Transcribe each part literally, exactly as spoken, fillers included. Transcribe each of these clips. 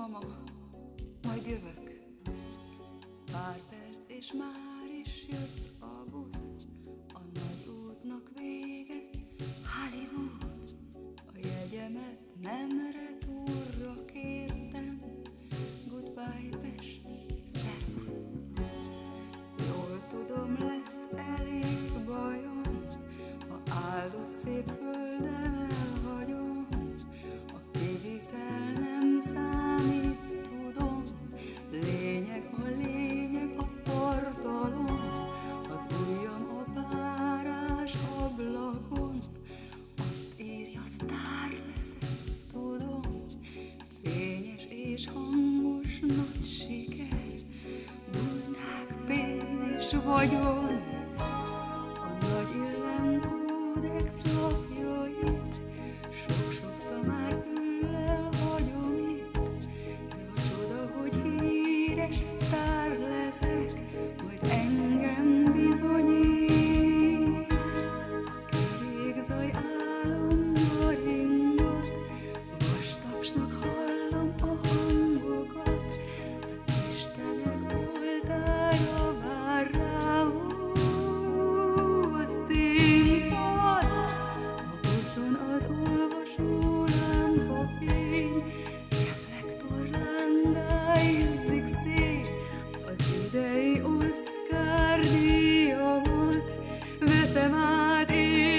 mama, majd jövök. Pár perc és már is jött a busz, a nagy útnak vége, Hollywood. A jegyemet nem retúrra kértem, goodbye Pest, szervusz. Jól tudom, lesz elég bajom, ha áldott szép földem elhagyom. A kivitel nem számít, tudom, lényeg a lényeg a tartalom. Az ujjam a párás ablakon, azt írja, sztár leszek, tudom. Fényes és hangos nagy siker, bundák, pénz és vagyon. A nagy illem kódex lapjait sok-sok szamár füllel hagyom itt. De a csoda, hogy híres sztár leszek, majd engem bizonyít. A kerékzaj álomba ringat, vastagsnak hallom a hangokat. Az Istenek oltára vár rám, ó, a színpad. A buszon az olvasó lámpa fény, reflektorlándá izzik szét. Az idei Oscar díjamat veszem át én.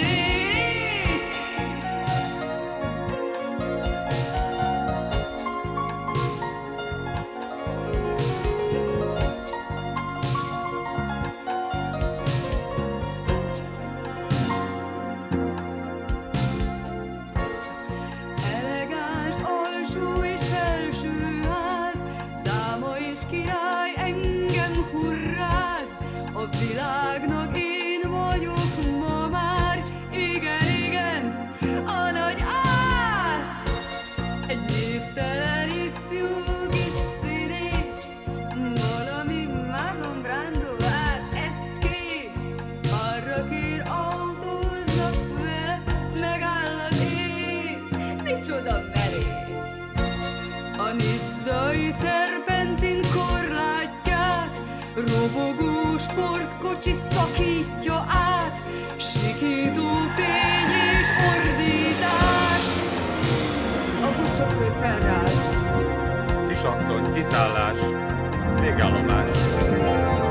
Elegáns alsó és felső ház, dáma és király engem hurráz. A világnak én vagyok ma már, igen, igen, a nagy ász. Egy névtelen ifjú kis színész, valami Marlon Brando, hát ez kész. Arra kér, autózzak vele, megáll az ész. Micsoda merész! A nizzai szerpentin korlátját robogó sportkocsi szakítja át. Sikító fény és ordítás, a buszsofőr felráz. Kisasszony, kiszállás, végállomás.